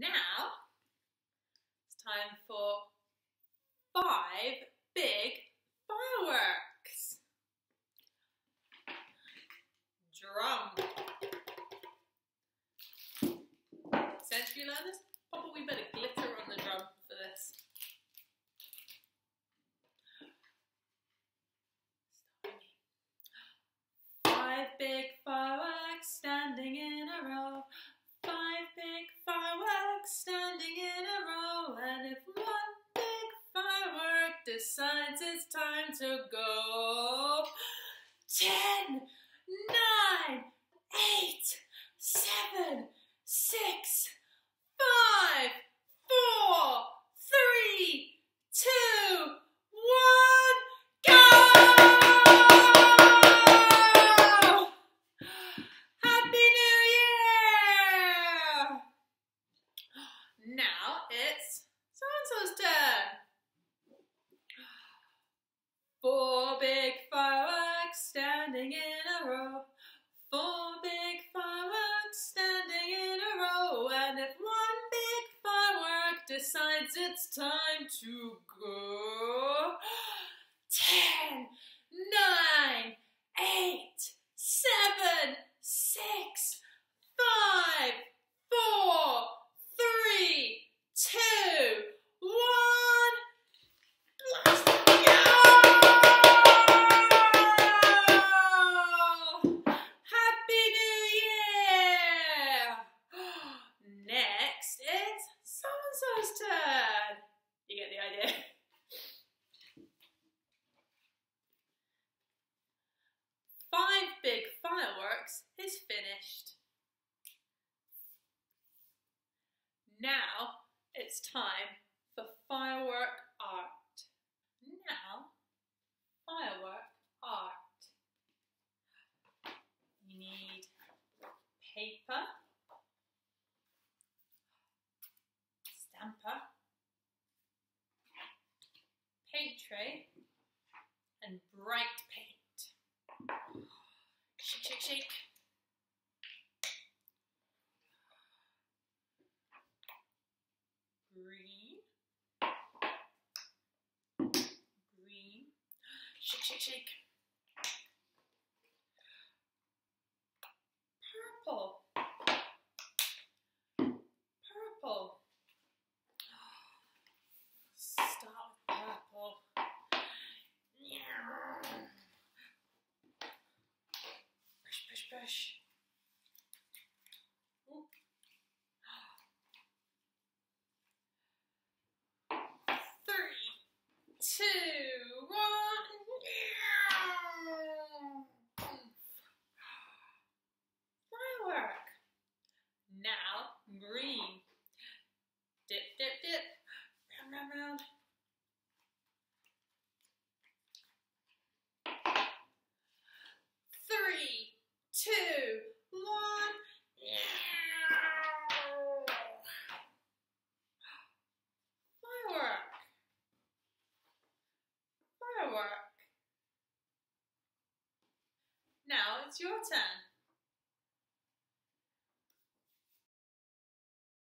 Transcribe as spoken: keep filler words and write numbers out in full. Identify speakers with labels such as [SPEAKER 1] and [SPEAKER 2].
[SPEAKER 1] Now it's time for five big fireworks. Drum. Since you learned this, pop a wee bit of glitter on the drum for this. Five big fireworks standing in a row. Five big fireworks standing in a row. And if one big firework decides it's time to go, ten, nine, eight, seven, six, five, four, three, two, one, go! Happy New Year! Now it's so-and-so's turn. Four big fireworks standing in a row. Four big fireworks standing in a row. And if one big firework decides it's time to go, ten, nine, eight, seven, six, five, four, three, two, one, blast go! Happy New Year! Next it's so-and-so's turn. You get the idea. Five big fireworks is finished. Now it's time for firework art. Now, firework art. You need paper, stamper, paint tray, and bright paint. Shake, shake, shake. Green. Green. Shake, shake, shake. Purple. Purple. Start with purple. Push, push, push. Ooh. Three, two, one. Firework. Now green. Dip, dip, dip. Round, round, round. Three, two, one. Firework. Firework. Now it's your turn.